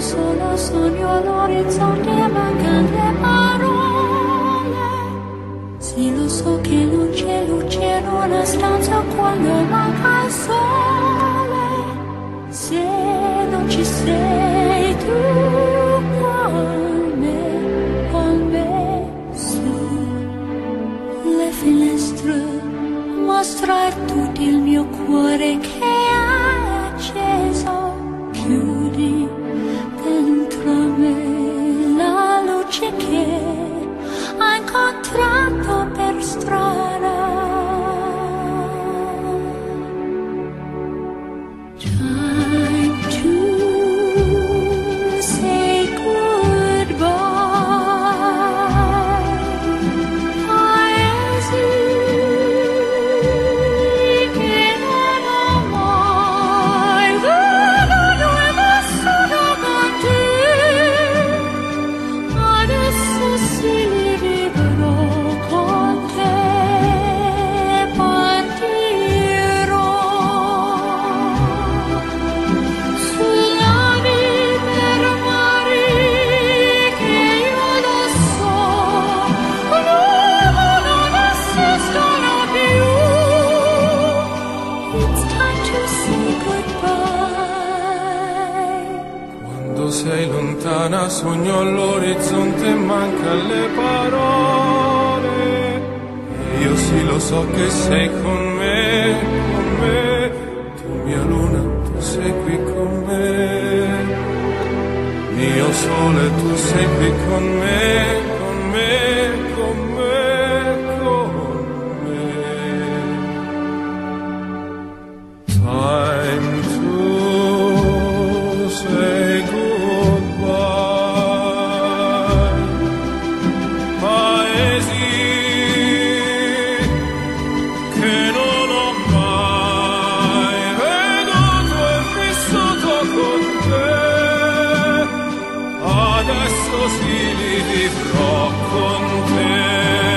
solo sogno l'orizzonte, mancano le parole. Sì, lo so che non c'è luce in una stanza quando manca il sole. Se non ci sei tu con me, su le finestre mostrar tutto il mio cuore che è acceso. Chiudi dentro me la luce che ho incontrato per strada. Time to say goodbye. Paesi che non ho mai veduto e vissuto con te. Adesso sì li vivrò con te. Partirò sulla per mari che io lo so non esistono più. It's time to say goodbye. Quando sei lontana sogno all'orizzonte e manca le parole. Io sì lo so che sei con me, con me. Tu mia luna, tu sei qui con me. Mio sole, tu sei qui con me, con me, con me, con me. Time to say goodbye. Paesi che non ho mai veduto e vissuto con te. Adesso sì li vivrò con te.